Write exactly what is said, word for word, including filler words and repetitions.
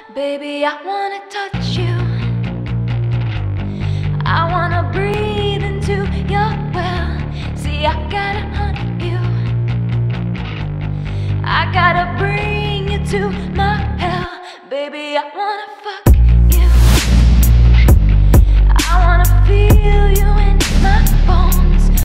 Baby, I wanna touch you. I wanna breathe into your well. See, I gotta hunt you. I gotta bring you to my hell. Baby, I wanna fuck